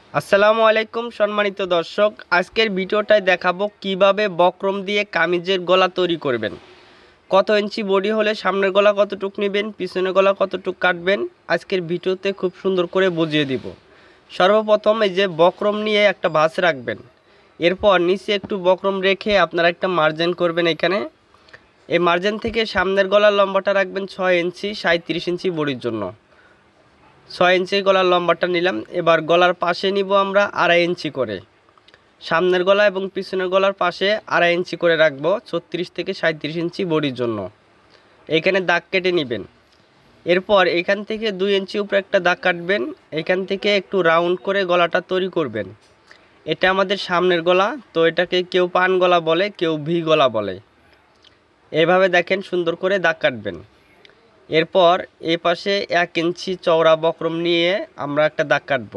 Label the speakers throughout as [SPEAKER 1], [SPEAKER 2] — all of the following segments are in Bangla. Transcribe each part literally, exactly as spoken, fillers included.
[SPEAKER 1] আসসালামু আলাইকুম সম্মানিত দর্শক, আজকের ভিডিওটায় দেখাবো কিভাবে বক্রম দিয়ে কামিজের গলা তৈরি করবেন। কত ইঞ্চি বডি হলে সামনের গলা কতটুক নেবেন, পিছনের গলা কতটুক কাটবেন, আজকের ভিডিওতে খুব সুন্দর করে বুঝিয়ে দিব। সর্বপ্রথম এই যে বক্রম নিয়ে একটা ভাঁজ রাখবেন, এরপর নিচে একটু বক্রম রেখে আপনারা একটা মার্জিন করবেন। এখানে এই মার্জিন থেকে সামনের গলার লম্বাটা রাখবেন ছয় ইঞ্চি, সাঁত্রিশ ইঞ্চি বডির জন্য। ছয় ইঞ্চি গলার লম্বাটা নিলাম। এবার গলার পাশে নিব আমরা আড়াই ইঞ্চি করে, সামনের গলা এবং পিছনের গলার পাশে আড়াই ইঞ্চি করে রাখবো, ছত্রিশ থেকে সাঁত্রিশ ইঞ্চি বডির জন্য। এইখানে দাগ কেটে নেবেন। এরপর এখান থেকে দুই ইঞ্চি উপরে একটা দাগ কাটবেন। এখান থেকে একটু রাউন্ড করে গলাটা তৈরি করবেন। এটা আমাদের সামনের গলা, তো এটাকে কেউ পান গলা বলে, কেউ ভি গলা বলে। এভাবে দেখেন সুন্দর করে দাগ কাটবেন। এরপর এই পাশে এক ইঞ্চি চওড়া বক্রম নিয়ে আমরা একটা দাগ কাটব।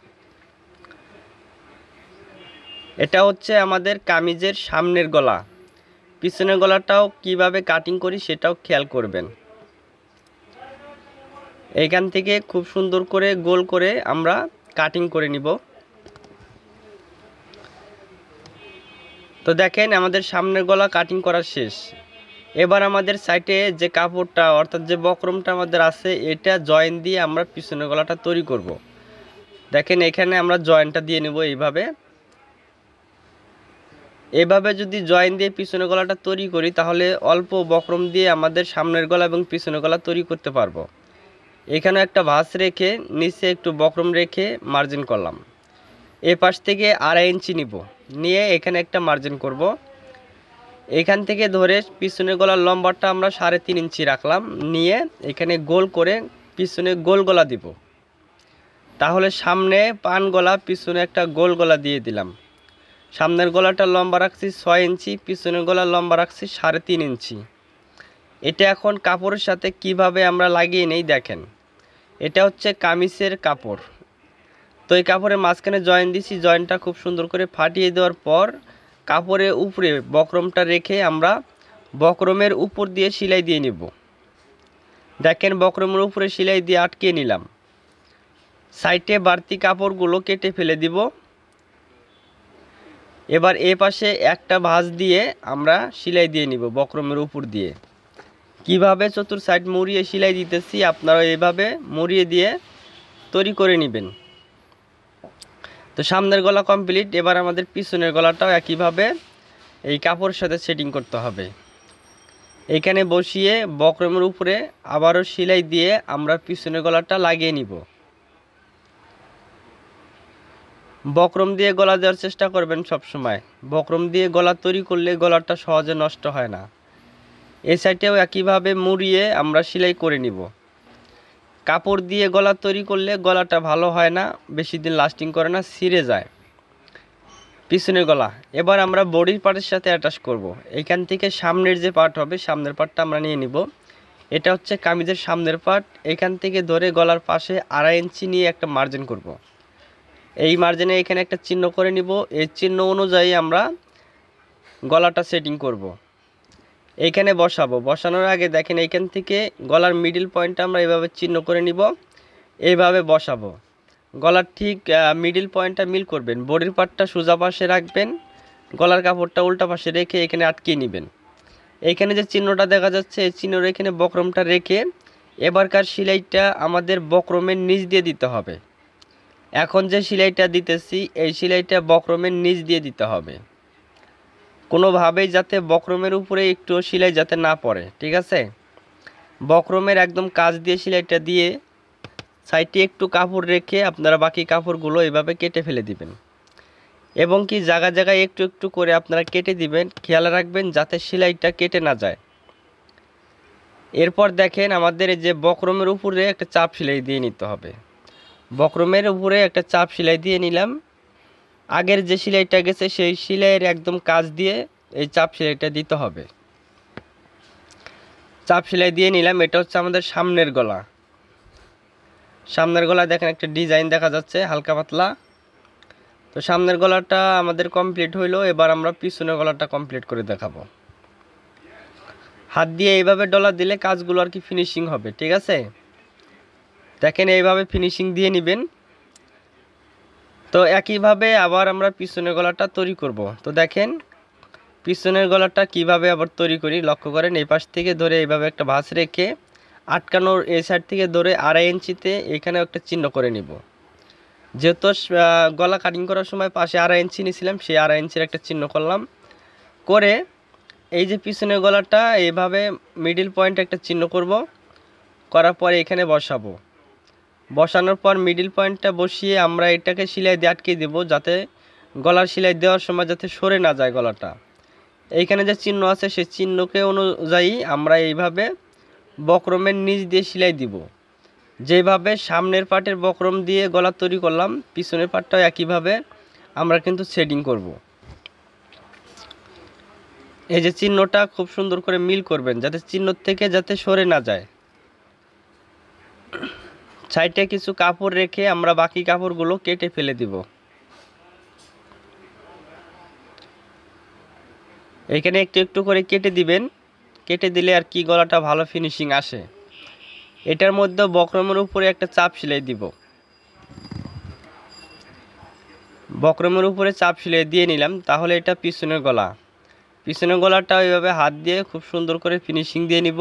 [SPEAKER 1] এটা হচ্ছে আমাদের কামিজের সামনের গলা। পিছনের গলাটাও কিভাবে কাটিং করি সেটাও খেয়াল করবেন। এইখান থেকে খুব সুন্দর করে গোল করে আমরা কাটিং করে নিব। তো দেখেন আমাদের সামনের গলা কাটিং করা শেষ। এবার আমাদের সাইডে যে কাপড়টা অর্থাৎ যে বক্রমটা আমাদের আছে, এটা জয়েন দিয়ে আমরা পিছনের গলাটা তৈরি করব। দেখেন এখানে আমরা জয়েনটা দিয়ে নেব। এইভাবে এভাবে যদি জয়েন দিয়ে পিছনের গলাটা তৈরি করি, তাহলে অল্প বক্রম দিয়ে আমাদের সামনের গলা এবং পিছনের গলা তৈরি করতে পারবো। এখানে একটা ভাঁজ রেখে নিচে একটু বক্রম রেখে মার্জিন করলাম। এ পাশ থেকে আড়াই ইঞ্চি নিব, নিয়ে এখানে একটা মার্জিন করব। এখান থেকে ধরে পিছনের গলার লম্বাটা আমরা সাড়ে তিন ইঞ্চি রাখলাম, নিয়ে এখানে গোল করে পিছনে গোল গলা দিব। তাহলে সামনে পান গলা, পিছনে একটা গোল গলা দিয়ে দিলাম। সামনের গলাটা লম্বা রাখছি ছয় ইঞ্চি, পিছনের গলা লম্বা রাখছি সাড়ে তিন ইঞ্চি। এটা এখন কাপড়ের সাথে কিভাবে আমরা লাগিয়ে নেই দেখেন। এটা হচ্ছে কামিজের কাপড়। তো এই কাপড়ের মাঝখানে জয়েন দিছি। জয়েনটা খুব সুন্দর করে ফাটিয়ে দেওয়ার পর কাপড়ের উপরে বক্রমটা রেখে আমরা বক্রমের উপর দিয়ে সেলাই দিয়ে নিব। দেখেন বক্রমের উপরে সেলাই দিয়ে আটকে নিলাম। সাইডে বাড়তি কাপড়গুলো কেটে ফেলে দিব। এবার এ পাশে একটা ভাঁজ দিয়ে আমরা সেলাই দিয়ে নিব বক্রমের উপর দিয়ে। কিভাবে চতুর সাইড মুড়িয়ে সেলাই দিতেছি, আপনারা এভাবে মুড়িয়ে দিয়ে তৈরি করে নেবেন। তো সামনের গলা কমপ্লিট। এবার আমাদের পিছনের গলাটাও একইভাবে এই কাপড়ের সাথে সেটিং করতে হবে। এইখানে বসিয়ে বক্রমের উপরে আবারও সেলাই দিয়ে আমরা পিছনের গলাটা লাগিয়ে নিব। বক্রম দিয়ে গলা দেওয়ার চেষ্টা করবেন সব সময়। বক্রম দিয়ে গলা তৈরি করলে গলাটা সহজে নষ্ট হয় না। এই সাইডেও একইভাবে মুড়িয়ে আমরা সেলাই করে নিব। কাপড় দিয়ে গলা তৈরি করলে গলাটা ভালো হয় না, বেশি দিন লাস্টিং করে না, ছিঁড়ে যায়। পিছনের গলা এবার আমরা বডির পার্টের সাথে অ্যাটাচ করব। এইখান থেকে সামনের যে পার্ট হবে, সামনের পার্টটা আমরা নিয়ে নিব। এটা হচ্ছে কামিজের সামনের পার্ট। এখান থেকে ধরে গলার পাশে আড়াই ইঞ্চি নিয়ে একটা মার্জিন করব। এই মার্জিনে এখানে একটা চিহ্ন করে নিব। এই চিহ্ন অনুযায়ী আমরা গলাটা সেটিং করব। এইখানে বসাবো। বসানোর আগে দেখেন এইখান থেকে গলার মিডল পয়েন্টটা আমরা এইভাবে চিহ্ন করে নিব। এইভাবে বসাবো। গলার ঠিক মিডল পয়েন্টটা মিল করবেন। বডির পার্টটা সোজা পাশে রাখবেন, গলার কাপড়টা উল্টা পাশে রেখে এখানে আটকিয়ে নেবেন। এইখানে যে চিহ্নটা দেখা যাচ্ছে, এই চিহ্নের এখানে বক্রমটা রেখে এবারকার সেলাইটা আমাদের বক্রমের নিচ দিয়ে দিতে হবে। এখন যে সেলাইটা দিতেছি, এই সেলাইটা বক্রমের নিচ দিয়ে দিতে হবে। কোনোভাবেই যাতে বক্রমের উপরে একটু সেলাই যাতে না পড়ে, ঠিক আছে? বক্রমের একদম কাজ দিয়ে সেলাইটা দিয়ে সাইডে একটু কাপড় রেখে আপনারা বাকি কাপড়গুলো এভাবে কেটে ফেলে দিবেন, এবং কি জায়গা জায়গায় একটু একটু করে আপনারা কেটে দিবেন। খেয়াল রাখবেন যাতে সেলাইটা কেটে না যায়। এরপর দেখেন আমাদের এই যে বক্রমের উপরে একটা চাপ সেলাই দিয়ে নিতে হবে। বক্রমের উপরে একটা চাপ সেলাই দিয়ে নিলাম। আগের যে সেলাইটা গেছে সেই সেলাইয়ের একদম কাজ দিয়ে এই চাপ সেলাইটা দিতে হবে। চাপ সেলাই দিয়ে নিলাম। এটা হচ্ছে আমাদের সামনের গলা। সামনের গলা দেখেন একটা ডিজাইন দেখা যাচ্ছে হালকা পাতলা। তো সামনের গলাটা আমাদের কমপ্লিট হইলো। এবার আমরা পিছনের গলাটা কমপ্লিট করে দেখাবো। হাত দিয়ে এইভাবে ডলা দিলে কাজগুলো আর কি ফিনিশিং হবে, ঠিক আছে? দেখেন এইভাবে ফিনিশিং দিয়ে নেবেন। তো একইভাবে আবার আমরা পিছনের গলাটা তৈরি করব। তো দেখেন পিছনের গলাটা কিভাবে আবার তৈরি করি লক্ষ্য করেন। এই পাশ থেকে ধরে এইভাবে একটা ভাঁজ রেখে আটকানোর এই সাইড থেকে ধরে আড়াই ইঞ্চিতে এখানে একটা চিহ্ন করে নিব। যেহেতু গলা কাটিং করার সময় পাশে আড়াই ইঞ্চি নিয়েছিলাম, সেই আড়াই ইঞ্চির একটা চিহ্ন করলাম। করে এই যে পিছনের গলাটা এইভাবে মিডিল পয়েন্টে একটা চিহ্ন করব। করার পরে এখানে বসাবো। বসানোর পর মিডিল পয়েন্টটা বসিয়ে আমরা এটাকে সেলাই দিয়ে আটকে দেবো, যাতে গলার সেলাই দেওয়ার সময় যাতে সরে না যায় গলাটা। এইখানে যে চিহ্ন আছে সেই চিহ্নকে অনুযায়ী আমরা এইভাবে বক্রমের নিচ দিয়ে সেলাই দিব। যেভাবে সামনের পার্টের বক্রম দিয়ে গলা তৈরি করলাম, পিছনের পার্টটাও একইভাবে আমরা কিন্তু শেডিং করব। এই যে চিহ্নটা খুব সুন্দর করে মিল করবেন, যাতে চিহ্ন থেকে যাতে সরে না যায়। সাইডে কিছু কাপড় রেখে আমরা বাকি কাপড়গুলো কেটে ফেলে দিব। এখানে একটু একটু করে কেটে দিবেন, কেটে দিলে আর কি গলাটা ভালো ফিনিশিং আসে। এটার মধ্যে বক্রমের উপরে একটা চাপ সেলাই দিব। বক্রমের উপরে চাপ সেলাই দিয়ে নিলাম, তাহলে এটা পিছনের গলা। পিছনের গলাটা ওইভাবে হাত দিয়ে খুব সুন্দর করে ফিনিশিং দিয়ে নিব।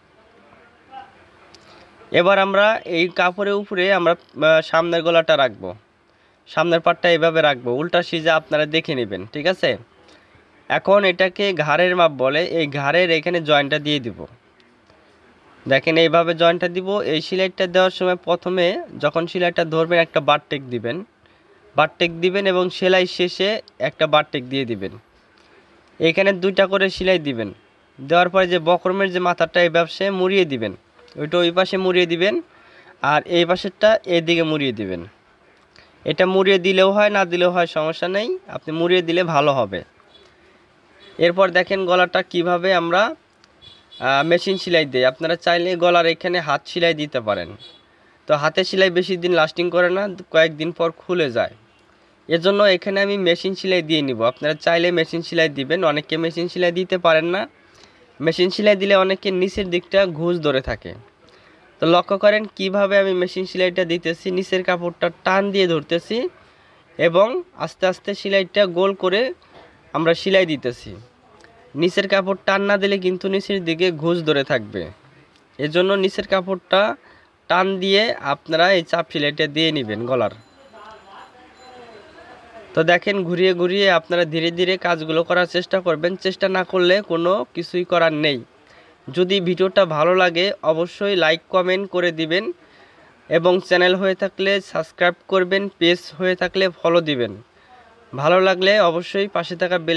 [SPEAKER 1] এবার আমরা এই কাপড়ের উপরে আমরা সামনের গলাটা রাখবো, সামনের পাটটা এইভাবে রাখবো, উল্টা সিজা আপনারা দেখে নেবেন, ঠিক আছে। এখন এটাকে ঘাড়ের মাপ বলে, এই ঘাড়ের এখানে জয়েন্টটা দিয়ে দিব। দেখেন এইভাবে জয়েন্টটা দিব। এই সেলাইটা দেওয়ার সময় প্রথমে যখন সেলাইটা ধরবেন একটা বারটেক দিবেন, বারটেক দিবেন এবং সেলাই শেষে একটা বারটেক দিয়ে দিবেন। এখানে দুইটা করে সেলাই দিবেন। দেওয়ার পরে যে বক্রমের যে মাথাটা এই ব্যবসে মুড়িয়ে দিবেন, ওইটা ওই পাশে মুড়িয়ে দিবেন, আর এই পাশেরটা এইদিকে মুড়িয়ে দিবেন। এটা মুড়িয়ে দিলেও হয়, না দিলেও হয়, সমস্যা নেই, আপনি মুড়িয়ে দিলে ভালো হবে। এরপর দেখেন গলাটা কিভাবে আমরা মেশিন সেলাই দিই। আপনারা চাইলে গলার এখানে হাত সেলাই দিতে পারেন। তো হাতে সেলাই বেশি দিন লাস্টিং করে না, কয়েকদিন পর খুলে যায়। এজন্য এখানে আমি মেশিন সেলাই দিয়ে নিব। আপনারা চাইলে মেশিন সেলাই দিবেন, অনেকে মেশিন সেলাই দিতে পারেন না। মেশিন সেলাই দিলে অনেকে নিচের দিকটা ঘুষ ধরে থাকে। তো লক্ষ্য করেন কিভাবে আমি মেশিন সেলাইটা দিতেছি। নিচের কাপড়টা টান দিয়ে ধরতেছি এবং আস্তে আস্তে সেলাইটা গোল করে আমরা সেলাই দিতেছি। নিচের কাপড় টান না দিলে কিন্তু নিচের দিকে ঘুষ ধরে থাকবে। এজন্য নিচের কাপড়টা টান দিয়ে আপনারা এই চাপ সেলাইটা দিয়ে নেবেন গলার। তো দেখেন ঘুরিয়ে ঘুরিয়ে আপনারা ধীরে ধীরে কাজগুলো করার চেষ্টা করবেন। চেষ্টা না করলে কোনো কিছুই করার নেই। যদি ভিডিওটা ভালো লাগে অবশ্যই লাইক কমেন্ট করে দিবেন এবং চ্যানেল হয়ে থাকলে সাবস্ক্রাইব করবেন, পেজ হয়ে থাকলে ফলো দিবেন। ভালো লাগলে অবশ্যই পাশে থাকা বেল